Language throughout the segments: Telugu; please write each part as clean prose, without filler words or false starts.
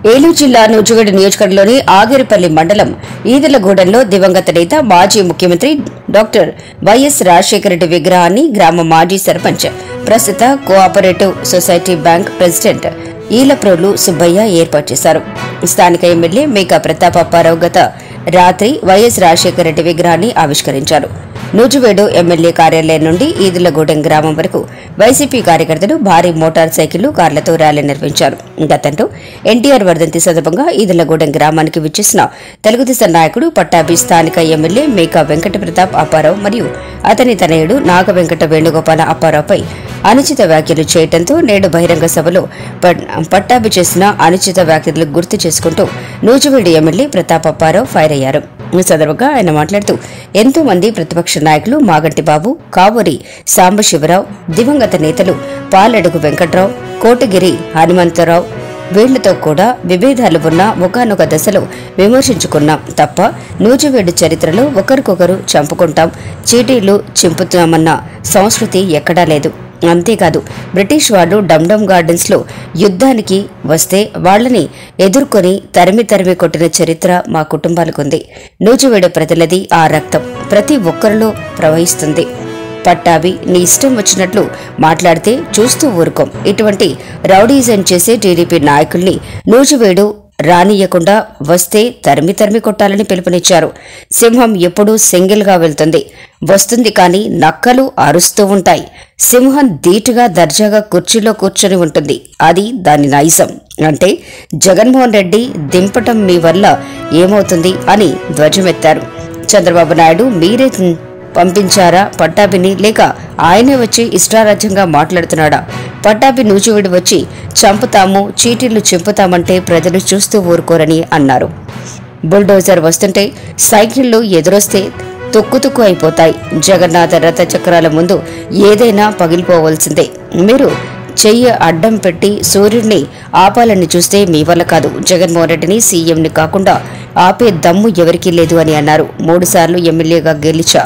ఏలూరు జిల్లా నూజివీడు నియోజకవర్గంలోని ఆగిరిపల్లి మండలం ఈదలగూడెంలో దివంగత నేత మాజీ ముఖ్యమంత్రి డాక్టర్ వైఎస్ రాజశేఖర రెడ్డి విగ్రహాన్ని గ్రామ మాజీ సర్పంచ్ ప్రస్తుత cooperative society bank president Elaprolu Subbaiah ఏర్పాటు చేశారు. స్థానిక ఎమ్మెల్యే మేకా ప్రతాపప్పారావు గత రాత్రి వైఎస్ రాజశేఖర రెడ్డి విగ్రహాన్ని ఆవిష్కరించారు. నూజివీడు ఎమ్మెల్యే కార్యాలయం నుండి ఈదలగూడెం గ్రామం వరకు వైసీపీ కార్యకర్తలు భారీ మోటార్ సైకిళ్లు, కార్లతో ర్యాలీ నిర్వహించారు. గతంలో ఎన్టీఆర్ వర్ధంతి సందర్భంగా ఈదలగూడెం గ్రామానికి విచ్చేసిన తెలుగుదేశం నాయకుడు పట్టాభి స్థానిక ఎమ్మెల్యే మేకా వెంకట ప్రతాప్ అప్పారావు మరియు అతని తనయుడు నాగ వెంకట వేణుగోపాల అప్పారావుపై అనుచిత వ్యాఖ్యలు చేయడంతో నేడు బహిరంగ సభలో పట్టాభి చేసిన అనుచిత వ్యాఖ్యలు గుర్తు చేసుకుంటూ నూజివీడు ఎమ్మెల్యే ప్రతాప్ అప్పారావు ఫైర్ అయ్యారు. ఈ సందర్భంగా ఆయన మాట్లాడుతూ ఎంతో మంది ప్రతిపక్ష నాయకులు మాగంటి బాబు, కావూరి సాంబశివరావు, దివంగత నేతలు పాలడుగు వెంకట్రావు, కోటగిరి హనుమంతరావు వీళ్లతో కూడా విభేదాలు ఉన్న ఒకానొక దశలో విమర్శించుకున్నాం తప్ప నూజివీడు చరిత్రలో ఒకరికొకరు చంపుకుంటాం, చీటీలు చింపుతామన్న సంస్కృతి ఎక్కడా లేదు. అంతేకాదు బ్రిటిష్ వాళ్ళు డమ్డమ్ గార్డెన్స్ లో యుద్ధానికి వస్తే వాళ్లని ఎదుర్కొని తరిమి కొట్టిన చరిత్ర మా కుటుంబాలకుంది. నూజివీడు ప్రజలది ఆ రక్తం ప్రతి ఒక్కరిలో ప్రవహిస్తుంది. పట్టాభి నీ ఇష్టం వచ్చినట్లు మాట్లాడితే చూస్తూ ఊరుకోం. ఇటువంటి రౌడీజం చేసే టీడీపీ నాయకుల్ని నూజివీడు రానియకుండా వస్తే తరిమి కొట్టాలని పిలుపునిచ్చారు. సింహం ఎప్పుడూ సింగిల్ గా వెళ్తుంది, వస్తుంది కానీ నక్కలు అరుస్తూ ఉంటాయి. సింహం ధీటుగా దర్జాగా కుర్చీలో కూర్చొని ఉంటుంది. అది దాని నైజం. అంటే జగన్మోహన్ రెడ్డి దింపటం మీ వల్ల ఏమవుతుంది అని ధ్వజమెత్తారు. చంద్రబాబు నాయుడు మీరే పంపించారా పట్టాభిని, లేక ఆయనే వచ్చి ఇష్టారాజ్యంగా మాట్లాడుతున్నాడా? పట్టాభి నూజివీడు వచ్చి చంపుతాము, చీటీలు చింపుతామంటే ప్రజలు చూస్తూ ఊరుకోరని అన్నారు. బుల్డోజర్ వస్తుంటే సైకిళ్లు ఎదురొస్తే తుక్కు అయిపోతాయి. జగన్నాథ రథ చక్రాల ముందు ఏదైనా పగిలిపోవలసిందే. మీరు చెయ్యి అడ్డం పెట్టి సూర్యుడిని ఆపాలని చూస్తే మీ వల్ల కాదు. జగన్మోహన్ రెడ్డిని సీఎంని కాకుండా ఆపే దమ్ము ఎవరికీ లేదు అని అన్నారు. 3 సార్లు ఎమ్మెల్యేగా గెలిచా,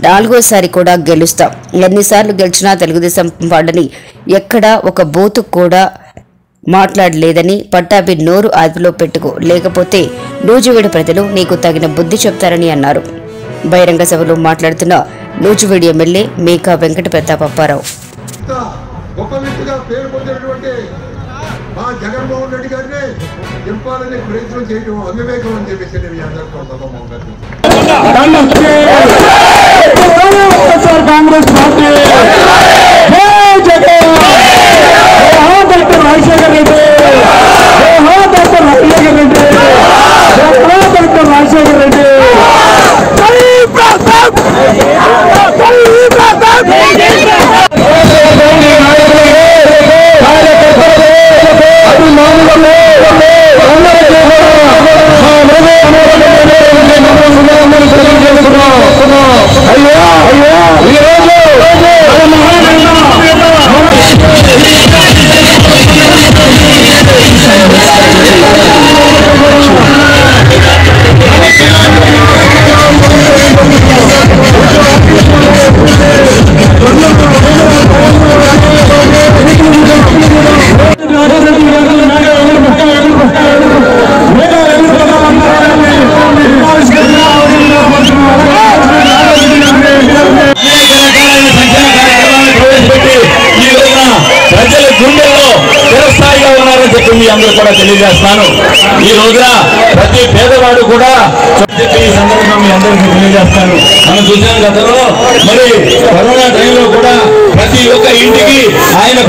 4వ కూడా గెలుస్తాం. ఎన్నిసార్లు గెలిచినా తెలుగుదేశం వాళ్ళని ఎక్కడా ఒక బూతు కూడా మాట్లాడలేదని పట్టాభి నోరు అదుపులో పెట్టుకో, లేకపోతే నూజివీడు ప్రజలు నీకు తగిన బుద్ధి చెప్తారని అన్నారు. బహిరంగ సభలో మాట్లాడుతున్న నూజివీడు ఎమ్మెల్యే మేకా వెంకట ప్రతాప్ అప్పారావు గొప్ప వ్యక్తిగా పేరు పొందినటువంటి మా జగన్మోహన్ రెడ్డి గారిని దింపాలని ప్రయత్నం చేయడం అవివేకం అని చెప్పేసి నేను అందరితో కాంగ్రెస్ పార్టీ రాజశేఖర్ రెడ్డి, రాజశేఖర్ రెడ్డి అందరూ కూడా తెలియజేస్తాను. ఈ రోజున ప్రతి పేదవాడు కూడా ఈ సందర్భంగా మీ అందరికీ తెలియజేస్తాను. మనం చూసిన గతంలో మరి కరోనా టైంలో కూడా ప్రతి ఒక్క ఇంటికి ఆయన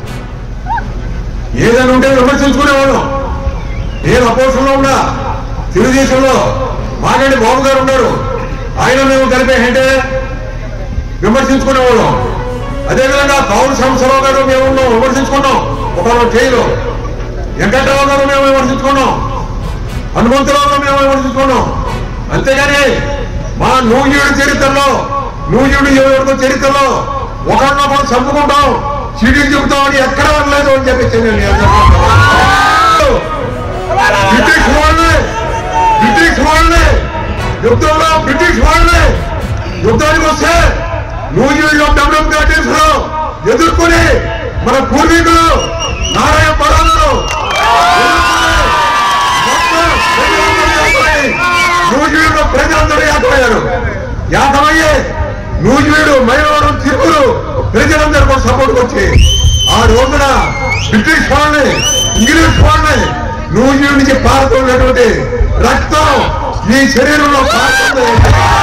ఏదైనా ఉంటే విమర్శించుకునేవాడు. నేను అపోజిషన్లో ఉన్నా, తెలుగుదేశంలో మాగంటి బాబు గారు ఉన్నారు, ఆయన మేము కలిపేంటే విమర్శించుకునేవాళ్ళం. అదేవిధంగా కావులు సంవత్సరావు గారు మేము ఉన్నాం, విమర్శించుకున్నాం. ఒకరు జైలు వెంకట్రావు గారు మేము విమర్శించుకున్నాం, హనుమంతరావు మేము విమర్శించుకున్నాం. అంతేగాని మా నూజివీడు చరిత్రలో, నూజివీడు చరిత్రలో ఒకరినొకరు చంపుకుంటాం, చీటీలు చెబుతామని ఎక్కడ అనలేదు అని చెప్పేసి బ్రిటిష్ వాళ్ళని యుద్ధంలో యుద్ధానికి వస్తే నూజివీడులో డబ్ల్యూఎం గార్డెన్స్ లో ఎదుర్కొని మన పూర్వీకులు నారాయణ పరాలు నూజివీడులో ప్రజలందరూ ఏకమయ్యారు. ఏకమయ్యే నూజివీడు, మైలవరం, తిరువురు ప్రజలందరూ కూడా సపోర్ట్ వచ్చి ఆ రోజున బ్రిటిష్ వాళ్ళని, ఇంగ్లీష్ వాళ్ళని నూజివీడు నుంచి పారుతున్నటువంటి రక్తం ఈ శరీరంలో పారుతుంది.